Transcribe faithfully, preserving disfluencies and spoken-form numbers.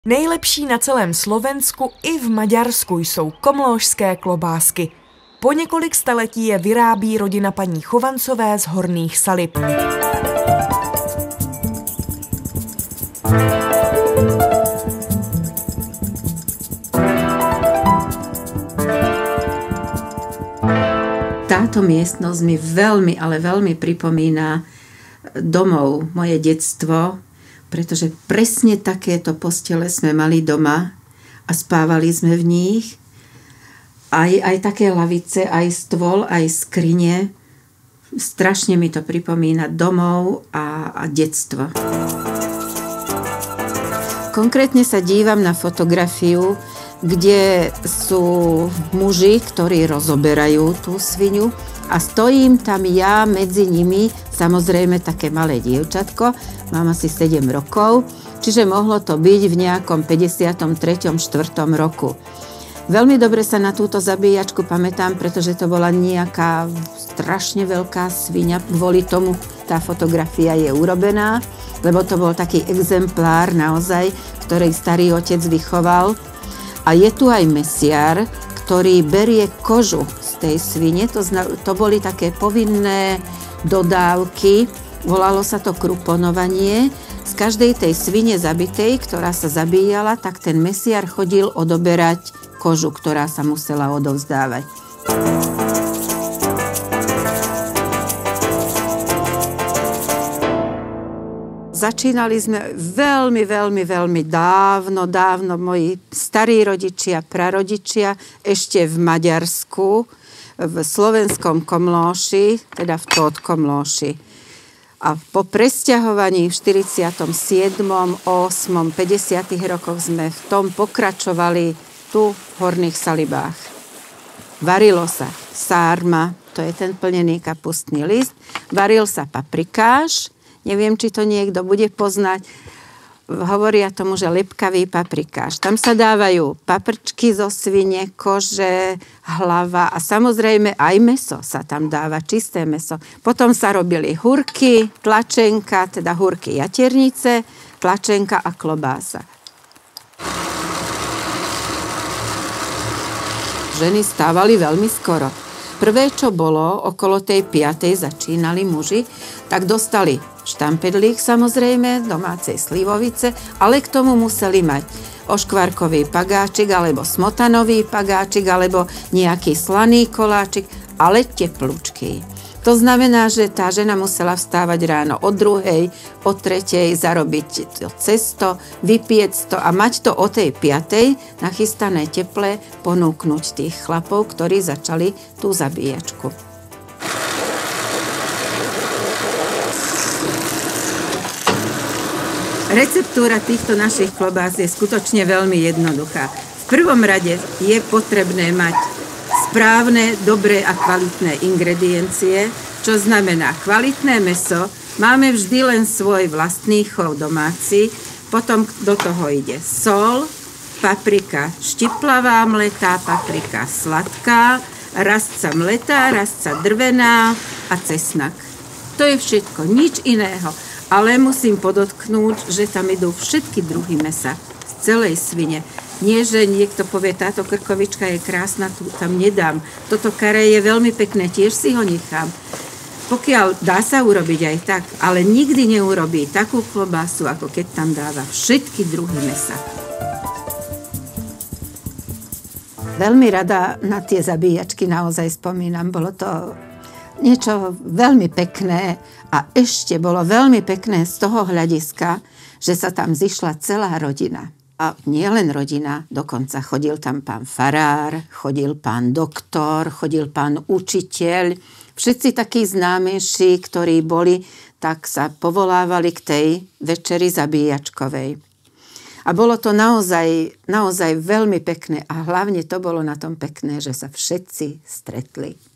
Nejlepší na celém Slovensku i v Maďarsku jsou komlóžské klobásky. Po několik staletí je vyrábí rodina paní Chovancové z Horných Salib. Táto miestnosť mi veľmi, ale veľmi pripomína domov, moje detstvo, pretože presne takéto postele sme mali doma a spávali sme v nich. Aj, aj také lavice, aj stôl, aj skrine. Strašne mi to pripomína domov a, a detstvo. Konkrétne sa dívam na fotografiu, kde sú muži, ktorí rozoberajú tú sviňu a stojím tam ja medzi nimi, samozrejme také malé dievčatko, mám asi sedem rokov, čiže mohlo to byť v nejakom päťdesiatom treťom štvrtom roku. Veľmi dobre sa na túto zabíjačku pamätám, pretože to bola nejaká strašne veľká sviňa, kvôli tomu tá fotografia je urobená, lebo to bol taký exemplár naozaj, ktorý starý otec vychoval. A je tu aj mesiar, ktorý berie kožu z tej svine, to, zna, to boli také povinné dodávky, volalo sa to kruponovanie. Z každej tej svine zabitej, ktorá sa zabíjala, tak ten mesiar chodil odoberať kožu, ktorá sa musela odovzdávať. Začínali sme veľmi, veľmi, veľmi dávno, dávno moji starí rodičia, prarodičia, ešte v Maďarsku, v slovenskom Komlóši, teda v Tóth Komlóši. A po presťahovaní v štyridsiatom siedmom, ôsmom, päťdesiatych rokoch sme v tom pokračovali tu v Horných Salibách. Varilo sa sárma, to je ten plnený kapustný list, varil sa paprikáš, neviem, či to niekto bude poznať. Hovoria tomu, že lepkavý paprikáš. Tam sa dávajú paprčky zo svine, kože, hlava a samozrejme aj mäso sa tam dáva, čisté mäso. Potom sa robili hurky, tlačenka, teda hurky jaternice, tlačenka a klobása. Ženy stávali veľmi skoro. Prvé, čo bolo, okolo tej piatej začínali muži, tak dostali štamperlík samozrejme, domácej slivovice, ale k tomu museli mať oškvarkový pagáčik, alebo smotanový pagáčik, alebo nejaký slaný koláčik, ale teplúčky. To znamená, že tá žena musela vstávať ráno o druhej, o tretej, zarobiť to cesto, vypiec to a mať to o tej piatej nachystané teple ponúknuť tých chlapov, ktorí začali tú zabíjačku. Receptúra týchto našich klobás je skutočne veľmi jednoduchá. V prvom rade je potrebné mať správne, dobré a kvalitné ingrediencie, čo znamená kvalitné mäso. Máme vždy len svoj vlastný chov domáci, potom do toho ide sol, paprika štiplavá mletá, paprika sladká, rastca mletá, rastca drvená a cesnak. To je všetko, nič iného. Ale musím podotknúť, že tam idú všetky druhy mäsa z celej svine. Nie, že niekto povie, táto krkovička je krásna, tu tam nedám. Toto karé je veľmi pekné, tiež si ho nechám. Pokiaľ dá sa urobiť aj tak, ale nikdy neurobí takú klobásu, ako keď tam dáva všetky druhy mäsa. Veľmi rada na tie zabíjačky naozaj spomínam. Bolo to niečo veľmi pekné a ešte bolo veľmi pekné z toho hľadiska, že sa tam zišla celá rodina. A nie len rodina, dokonca chodil tam pán farár, chodil pán doktor, chodil pán učiteľ. Všetci takí známejší, ktorí boli, tak sa povolávali k tej večeri zabíjačkovej. A bolo to naozaj, naozaj veľmi pekné a hlavne to bolo na tom pekné, že sa všetci stretli.